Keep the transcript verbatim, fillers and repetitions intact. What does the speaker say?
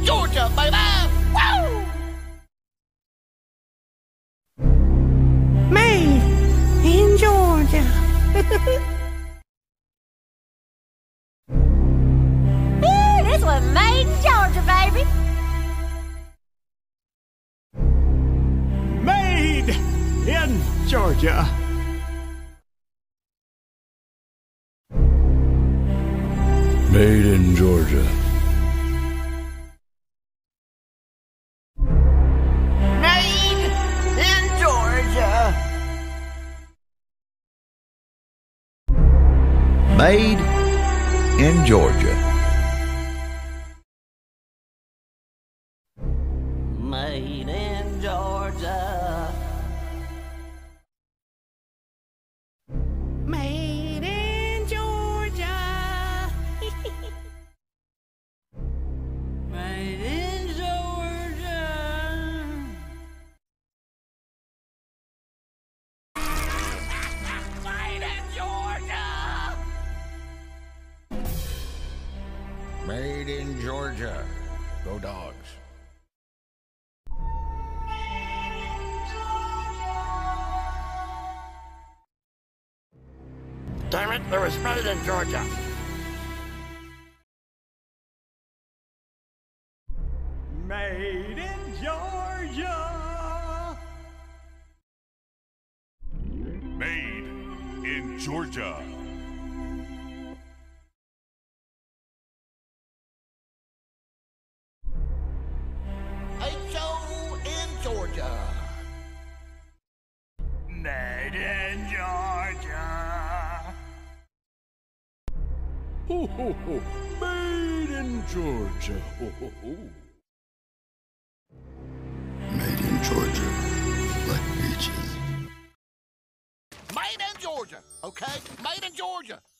Georgia, baby! Woo! Made in Georgia. Ooh, this was made in Georgia, baby. Made in Georgia. Made in Georgia. Made in Georgia. Made in Georgia. Made in Georgia. Made in Georgia. Made in Georgia. Made in Georgia. Made in Georgia. Go Dogs. Damn it, there was made in Georgia. Made in Georgia. Made in Georgia. H O in Georgia. Made in Georgia. Ho, ho, ho. Made in Georgia. Ho, ho, ho. Made in Georgia. Like beaches. Made in Georgia, okay? Made in Georgia.